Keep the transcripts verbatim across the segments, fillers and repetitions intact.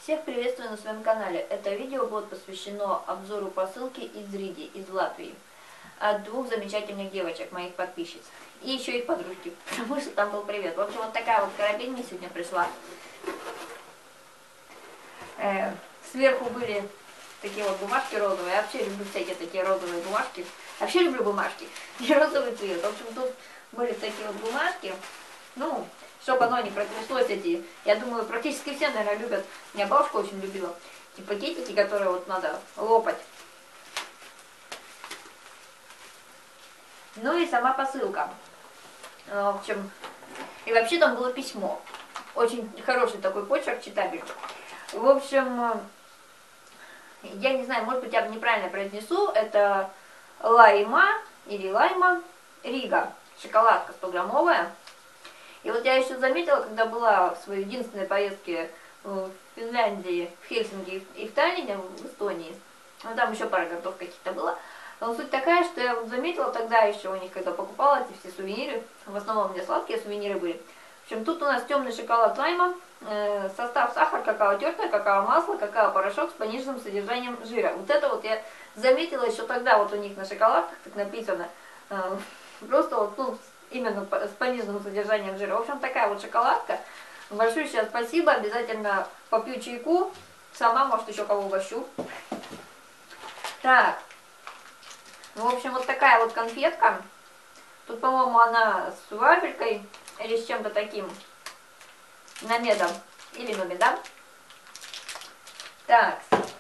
Всех приветствую на своем канале. Это видео будет посвящено обзору посылки из Риги, из Латвии. От двух замечательных девочек, моих подписчиц. И еще их подружки, потому что там был привет. В общем, вот такая вот корабель мне сегодня пришла. Э, сверху были такие вот бумажки розовые. Я вообще люблю всякие такие розовые бумажки. Вообще люблю бумажки. И розовый цвет. В общем, тут были такие вот бумажки. Ну, чтобы оно не протряслось, эти, я думаю, практически все, наверное, любят, меня бабушка очень любила, эти пакетики, которые вот надо лопать. Ну и сама посылка. В общем, и вообще там было письмо. Очень хороший такой почерк, читабельный. В общем, я не знаю, может быть, я неправильно произнесу, это Лайма или Лайма Рига, шоколадка стограммовая. И вот я еще заметила, когда была в своей единственной поездке в Финляндии, в Хельсинки и в Таллине, в Эстонии, ну там еще пара городов каких-то было, но суть такая, что я вот заметила тогда еще у них, когда покупала эти все сувениры, в основном у меня сладкие сувениры были. В общем, тут у нас темный шоколад Лайма, э, состав сахар, какао тертое, какао масло, какао порошок с пониженным содержанием жира. Вот это вот я заметила еще тогда, вот у них на шоколадках так написано, э, просто вот, ну, именно с пониженным содержанием жира. В общем, такая вот шоколадка. Большое сейчас спасибо. Обязательно попью чайку. Сама, может, еще кого угощу. Так. В общем, вот такая вот конфетка. Тут, по-моему, она с вафелькой или с чем-то таким. Намедом. Или номедом. Так.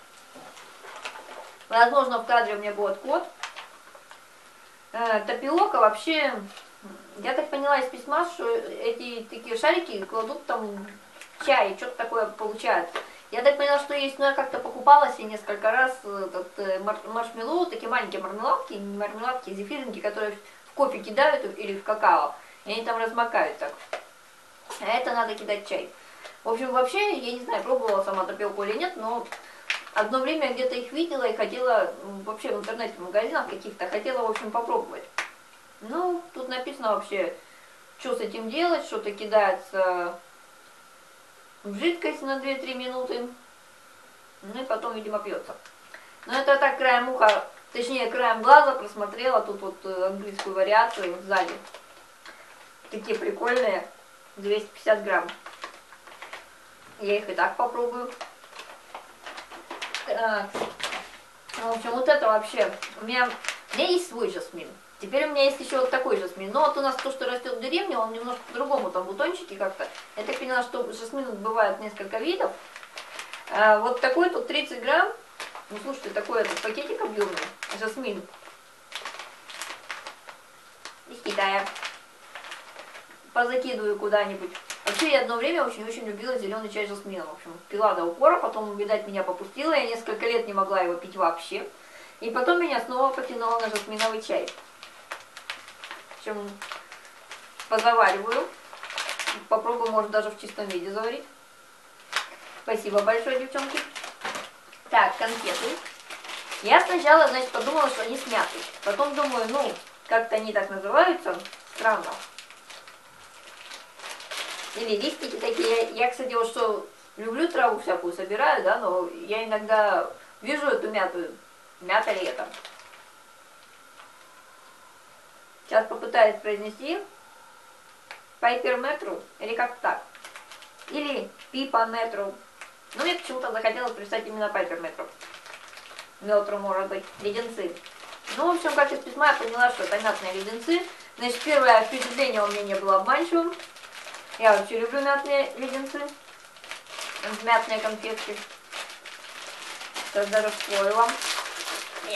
Возможно, в кадре у меня будет код. Э, тапиока вообще... Я так поняла из письма, что эти такие шарики кладут там чай, что-то такое получают. Я так поняла, что есть, но я как-то покупала себе несколько раз этот мар маршмеллоу, такие маленькие мармеладки, не мармеладки, зефиринки, которые в кофе кидают или в какао, и они там размокают так. А это надо кидать чай. В общем, вообще, я не знаю, пробовала сама тапиоку или нет, но одно время я где-то их видела и хотела, вообще в интернете, в магазинах каких-то, хотела, в общем, попробовать. Ну, тут написано вообще, что с этим делать, что-то кидается в жидкость на две-три минуты, ну и потом, видимо, пьется. Но это так краем уха, точнее, краем глаза просмотрела, тут вот английскую вариацию сзади. Такие прикольные, двести пятьдесят грамм. Я их и так попробую. Так. В общем, вот это вообще, у меня, у меня есть свой жасмин. Теперь у меня есть еще вот такой жасмин. Но вот у нас то, что растет в деревне, он немножко по-другому, там бутончики как-то. Я так поняла, что жасмин бывает несколько видов. А вот такой тут тридцать грамм. Ну, слушайте, такой этот пакетик объемный. Жасмин. Из Китая. Позакидываю куда-нибудь. Вообще, я одно время очень-очень любила зеленый чай с жасмином. В общем, пила до упора, потом, видать, меня попустила. Я несколько лет не могла его пить вообще. И потом меня снова потянуло на жасминовый чай. В общем, позавариваю. Попробую, может, даже в чистом виде заварить. Спасибо большое, девчонки. Так, конфеты. Я сначала, значит, подумала, что они с мятой. Потом думаю, ну, как-то они так называются. Странно. Или листики такие. Я, кстати, вот что люблю траву всякую, собираю, да, но я иногда вижу эту мяту. Мята ли это? Сейчас попытаюсь произнести Пайпер Метру, или как так. Или Пипа Метру. Но мне почему-то захотелось прочитать именно Пайпер Метру. Метру, может быть, леденцы. Ну, в общем, как из письма я поняла, что это мятные леденцы. Значит, первое впечатление у меня не было обманчивым. Я вообще люблю мятные леденцы. Мятные конфетки. Сейчас даже вскрою вам. Нет.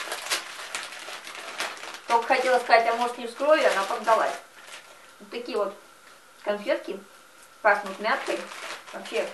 Только хотела сказать, а может не вскрою, она поддалась. Вот такие вот конфетки пахнут мяткой. Вообще.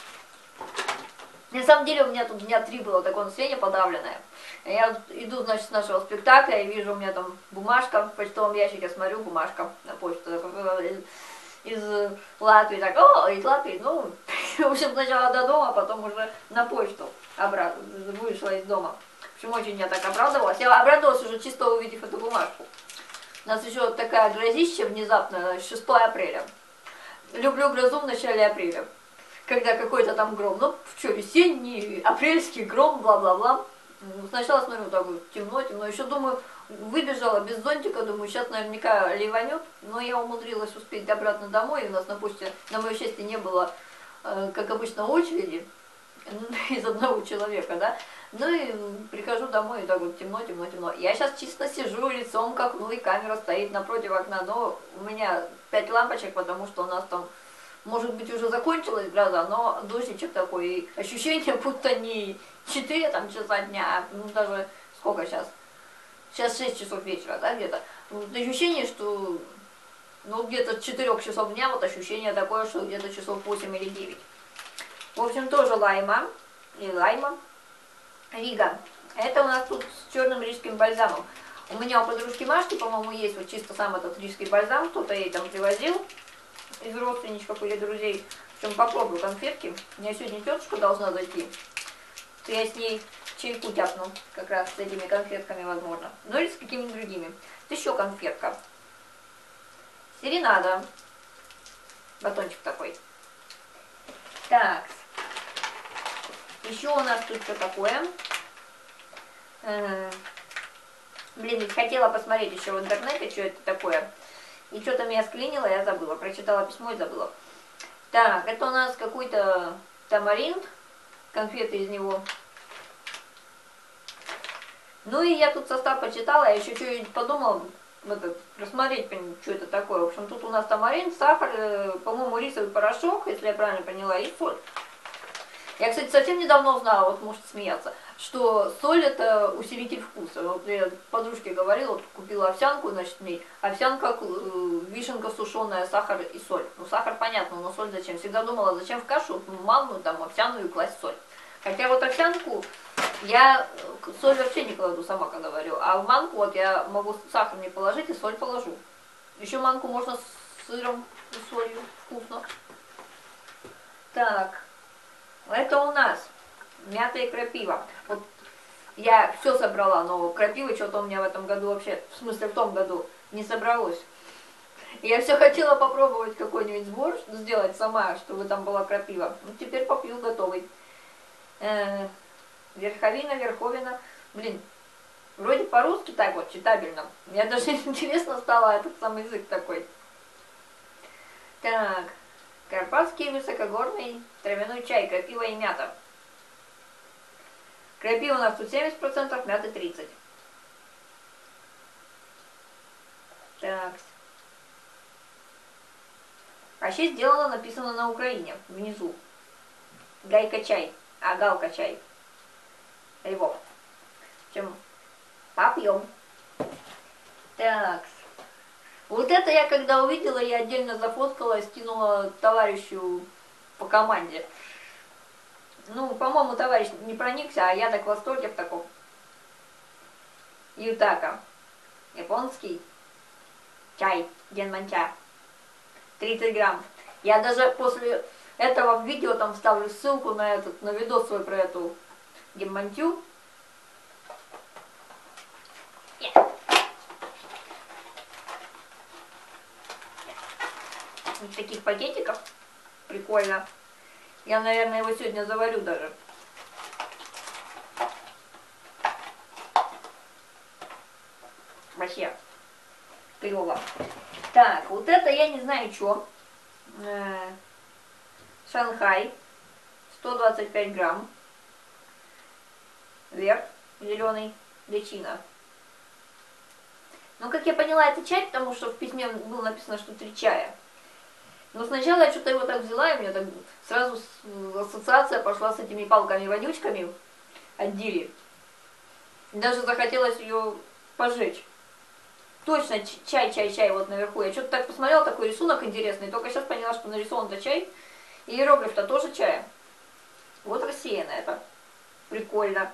На самом деле у меня тут дня три было такое настроение подавленное. Я иду, значит, с нашего спектакля и вижу, у меня там бумажка в почтовом ящике, смотрю, бумажка на почту из Латвии. Так, о, из Латвии, ну, в общем, сначала до дома, потом уже на почту обратно вышла из дома. В общем, очень я так обрадовалась. Я обрадовалась уже чисто увидев эту бумажку. У нас еще такая грозища внезапно, шестое апреля. Люблю грозу в начале апреля. когда какой-то там гром. Ну, что, весенний, апрельский гром, бла-бла-бла. Сначала смотрю, так вот, темно, темно. Еще думаю, выбежала без зонтика, думаю, сейчас наверняка ливанет. Но я умудрилась успеть обратно домой. И у нас на почте, на мое счастье, не было, как обычно, очереди из одного человека, да. Ну и прихожу домой, и так вот темно, темно, темно. Я сейчас чисто сижу лицом к окну, и камера стоит напротив окна. Но у меня пять лампочек, потому что у нас там, может быть, уже закончилась гроза, но дождичек такой. И ощущение, будто не четыре там, часа дня, а ну, даже сколько сейчас? Сейчас шесть часов вечера, да, где-то. Вот ощущение, что ну где-то с четырёх часов дня, вот ощущение такое, что где-то часов восемь или девять. В общем, тоже лайма, и лайма, Рига. Это у нас тут с черным рижским бальзамом. У меня у подружки Машки, по-моему, есть вот чисто сам этот рижский бальзам, кто-то ей там привозил из родственничков или друзей. В общем, попробую конфетки. У меня сегодня тетушка должна зайти. То я с ней чайку тяпну, как раз с этими конфетками, возможно. Ну или с какими-нибудь другими. Вот еще конфетка. Серенада. Батончик такой. Так. Еще у нас тут что такое? Э-э- Блин, ведь хотела посмотреть еще в интернете, что это такое. И что-то меня склинило, я забыла. Прочитала письмо и забыла. Так, это у нас какой-то тамаринт. Конфеты из него. Ну и я тут состав почитала, я еще что-нибудь подумала, этот, рассмотреть, что это такое. В общем, тут у нас тамарин, сахар, э, по-моему, рисовый порошок, если я правильно поняла, и соль. Я, кстати, совсем недавно узнала, вот можете смеяться, что соль это усилитель вкуса. Вот я подружке говорила, вот купила овсянку, значит, мне овсянка, э, вишенка сушеная, сахар и соль. Ну, сахар понятно, но соль зачем? Всегда думала, зачем в кашу манную, там, овсяную класть соль. Хотя вот овсянку я соль вообще не кладу, сама когда говорю. А в манку вот я могу сахар не положить и соль положу. Еще манку можно с сыром и солью, вкусно. Так, это у нас мята и крапива. Вот я все собрала, но крапивы что-то у меня в этом году вообще, в смысле в том году, не собралось. Я все хотела попробовать какой-нибудь сбор сделать сама, чтобы там была крапива. Ну, теперь попью готовый. Э-э- верховина, верховина. Блин, вроде по-русски так вот, читабельно. Мне даже интересно стало этот самый язык такой. Так, карпатский высокогорный травяной чай, крапива и мята. Крапива у нас тут семьдесят процентов, мята тридцать процентов. Так. Вообще сделано, написано на Украине, внизу. Гайка чай, а галка чай. Львов. В общем, попьем. Так. Вот это я когда увидела, я отдельно зафоткала, скинула товарищу по команде. Ну, по-моему, товарищ не проникся, а я так в восторге в таком. Ютака. Японский чай, генманча. тридцать грамм. Я даже после этого в видео там ставлю ссылку на этот, на видос свой про эту генманчу. Yeah. В таких пакетиках. Прикольно. Я, наверное, его сегодня заварю даже. Вообще. Клево. Так, вот это я не знаю что. Э-э- Шанхай. сто двадцать пять грамм. Верх. Зеленый. Личина. Ну, как я поняла, это чай, потому что в письме было написано, что три чая. Но сначала я что-то его так взяла, и у меня так сразу ассоциация пошла с этими палками-вонючками от Дири. Даже захотелось ее пожечь. Точно чай, чай, чай вот наверху. Я что-то так посмотрела, такой рисунок интересный, только сейчас поняла, что нарисован-то чай. И иероглиф-то тоже чая. Вот рассеяно это. Прикольно.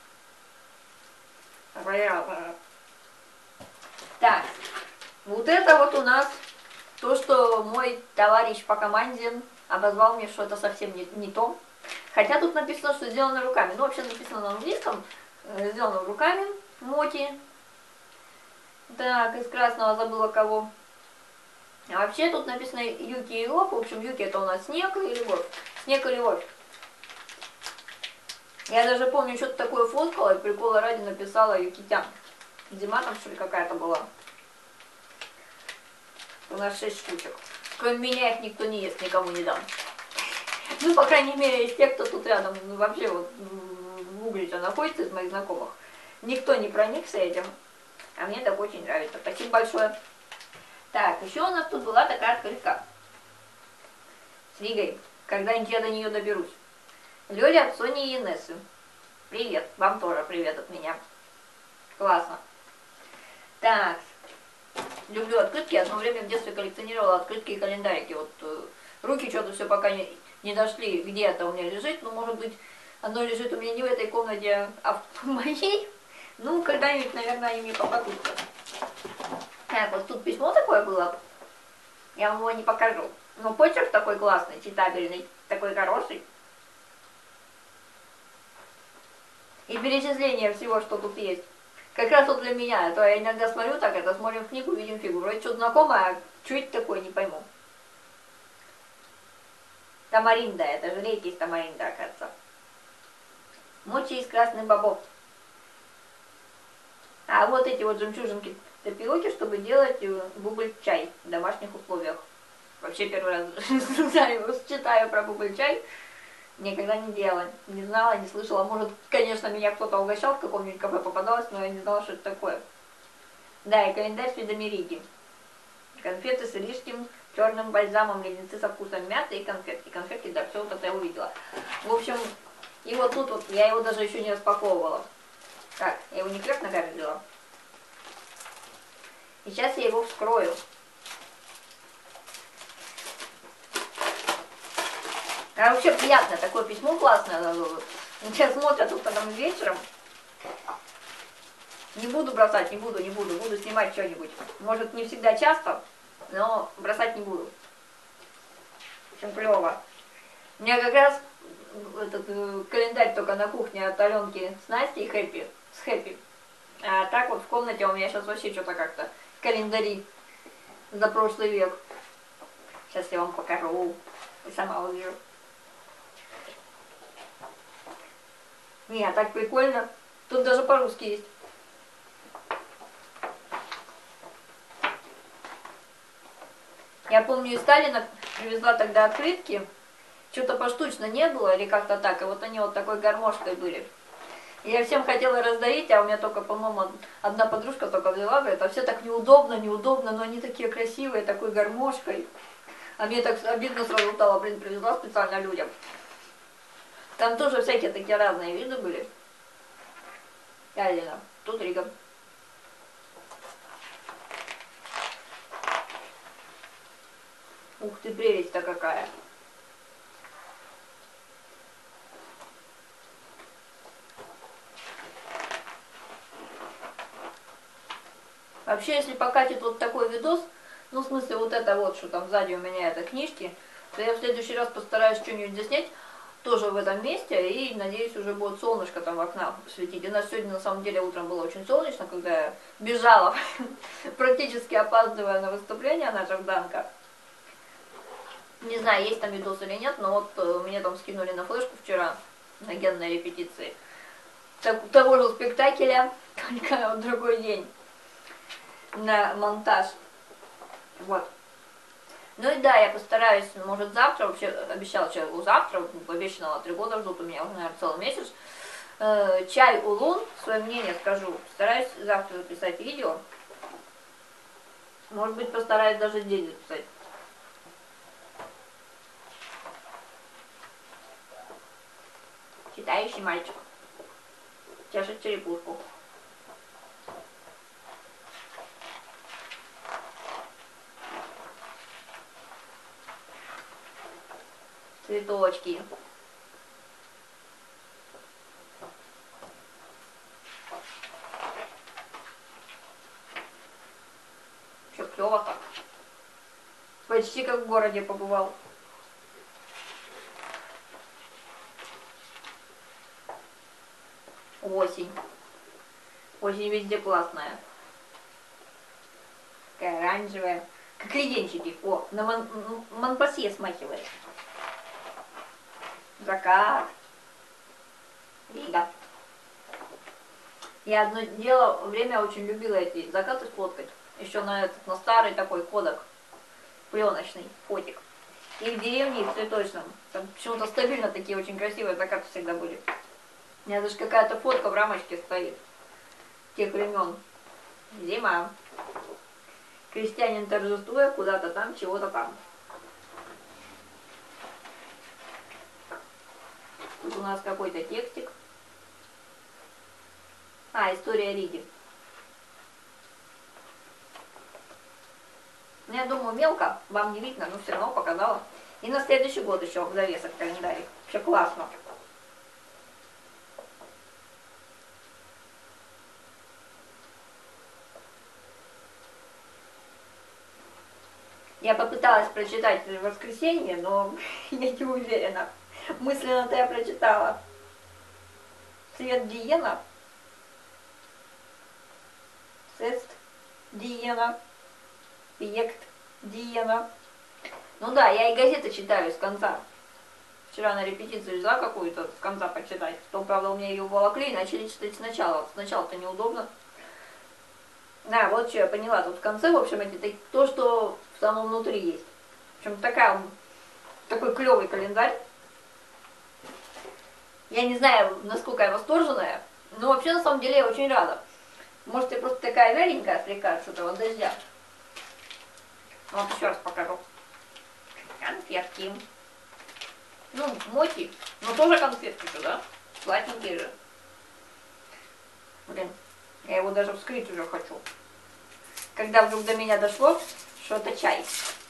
Так, вот это вот у нас то, что мой товарищ по команде обозвал мне, что это совсем не, не то. Хотя тут написано, что сделано руками. Ну, вообще написано на английском. Сделано руками. Моти. Так, из красного забыла кого. А вообще тут написано Юки и Лоб. В общем, Юки это у нас снег, и Любовь. Снег и любовь. Я даже помню, что-то такое фоткала, и прикола ради написала Юкитян. Зима там, что ли, какая-то была. У нас шесть штучек. Кроме меня их никто не ест, никому не дам. Ну, по крайней мере, из тех, кто тут рядом, ну, вообще вот в Угличе находится, из моих знакомых. Никто не проникся этим. А мне так очень нравится. Спасибо большое. Так, еще у нас тут была такая открытка. С Ригой. Когда-нибудь я до нее доберусь. Лёля от Сони и Инессы. Привет. Вам тоже привет от меня. Классно. Так. Люблю открытки. Одно время в детстве коллекционировала открытки и календарики. Вот э, руки что-то все пока не, не дошли, где это у меня лежит. Ну, может быть, оно лежит у меня не в этой комнате, а в моей. Ну, когда-нибудь, наверное, они мне попадутся. Так, вот тут письмо такое было. Я вам его не покажу. Но почерк такой классный, читабельный, такой хороший. И перечисление всего, что тут есть. Как раз вот для меня. А то я иногда смотрю так, это смотрим книгу, видим фигу. Вроде что-то знакомое, а что это такое, не пойму. Тамаринда, это же реки из тамаринда, оказывается. Мочи из красных бобов. А вот эти вот жемчужинки тапиоки, чтобы делать бубль-чай в домашних условиях. Вообще первый раз читаю про бубль-чай. Никогда не делала, не знала, не слышала. Может, конечно, меня кто-то угощал в каком-нибудь кафе попадалось, но я не знала, что это такое. Да, и календарь с видами риги. Конфеты с иришским черным бальзамом, леденцы со вкусом мяты и конфетки. Конфетки, да, все вот это я увидела. В общем, и вот тут вот, я его даже еще не распаковывала. Так, я его не кверх ногами взяла. И сейчас я его вскрою. А вообще приятно, такое письмо классное. Сейчас смотрят тут потом вечером. Не буду бросать, не буду, не буду. Буду снимать что-нибудь. Может, не всегда часто, но бросать не буду. В общем, клево. У меня как раз этот э, календарь только на кухне от Аленки с Настей Хэппи, с Хэппи. А так вот в комнате у меня сейчас вообще что-то как-то календари за прошлый век. Сейчас я вам покажу. И сама увижу. Не, а так прикольно. Тут даже по-русски есть. Я помню, из Сталина привезла тогда открытки. Что-то поштучно не было или как-то так. И вот они вот такой гармошкой были. И я всем хотела раздарить, а у меня только, по-моему, одна подружка только взяла. Говорит, а все так неудобно, неудобно, но они такие красивые, такой гармошкой. А мне так обидно сразу стало, блин, привезла специально людям. Там тоже всякие такие разные виды были. Ялина, тут Рига. Ух ты, прелесть-то какая. Вообще, если покатит вот такой видос, ну, в смысле, вот это вот, что там сзади у меня это книжки, то я в следующий раз постараюсь что-нибудь заснять, тоже в этом месте, и, надеюсь, уже будет солнышко там в окна светить. У нас сегодня, на самом деле, утром было очень солнечно, когда я бежала, практически опаздывая на выступление на Жорданка. Не знаю, есть там видос или нет, но вот мне там скинули на флешку вчера, на генной репетиции, того же спектакля, только в другой день, на монтаж. Вот. Ну и да, я постараюсь, может завтра, вообще обещала человеку завтра, обещанного три года ждут у меня уже, наверное, целый месяц. Э, чай улун, свое мнение скажу. Постараюсь завтра записать видео. Может быть, постараюсь даже здесь записать. Читающий мальчик. Чешет черепушку. Цветочки. Что, клево так. Почти как в городе побывал. Осень. Осень везде классная. Такая оранжевая. Как леденчики. О, на Мон Монпасье смахивает. закат. Рига. Я одно дело, время очень любила эти закаты сфоткать. Еще на этот, на старый такой кодек, пленочный фотик. И в деревне, и в цветочном. Там почему-то стабильно такие очень красивые закаты всегда были. У меня даже какая-то фотка в рамочке стоит. Тех времен. Зима. Крестьянин торжествуя куда-то там, чего-то там. Тут у нас какой-то текстик. А, история Риги. Ну, я думаю, мелко, вам не видно, но все равно показала. И на следующий год еще в завесок календарик. Вообще классно. Я попыталась прочитать в воскресенье, но я не уверена. Мысленно-то я прочитала. Цвет Диена. Сест Диена. Пьект Диена. Ну да, я и газеты читаю с конца. Вчера на репетицию взяла какую-то с конца почитать. То, правда, у меня ее уволокли и начали читать сначала. Сначала-то неудобно. Да, вот что я поняла. Тут в конце, в общем, это то, что в самом внутри есть. В общем, такая, такой клевый календарь. Я не знаю, насколько я восторженная, но вообще, на самом деле, я очень рада. Может, я просто такая вяленькая слегка с этого дождя. Вот еще раз покажу. Конфетки. Ну, моти, но тоже конфетки сюда. Сладенькие же. Блин, я его даже вскрыть уже хочу. Когда вдруг до меня дошло, что это чай.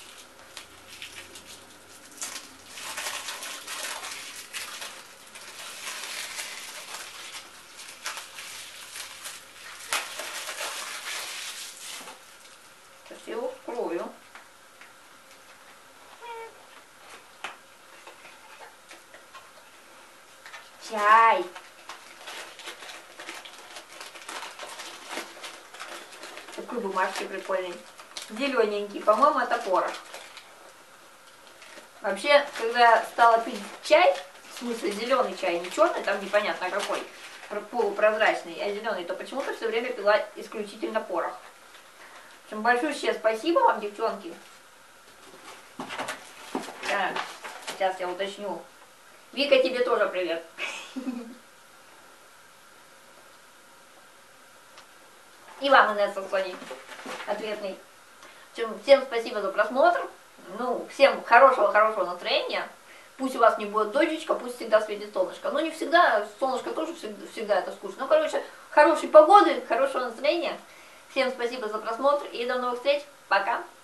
Сейчас я его вскрою. Чай. Такой бумажки прикольный. Зелененький, по-моему, это порох. Вообще, когда я стала пить чай, в смысле зеленый чай, не черный, там непонятно какой, полупрозрачный, а зеленый, то почему-то все время пила исключительно порох. В общем, большое спасибо вам, девчонки. Так, сейчас я уточню. Вика, тебе тоже привет. И вам, Инесса, Сони, ответный. Всем спасибо за просмотр. Ну, всем хорошего-хорошего настроения. Пусть у вас не будет дождичка, пусть всегда светит солнышко. Но не всегда, солнышко тоже всегда, всегда это скучно. Ну, короче, хорошей погоды, хорошего настроения. Всем спасибо за просмотр и до новых встреч. Пока.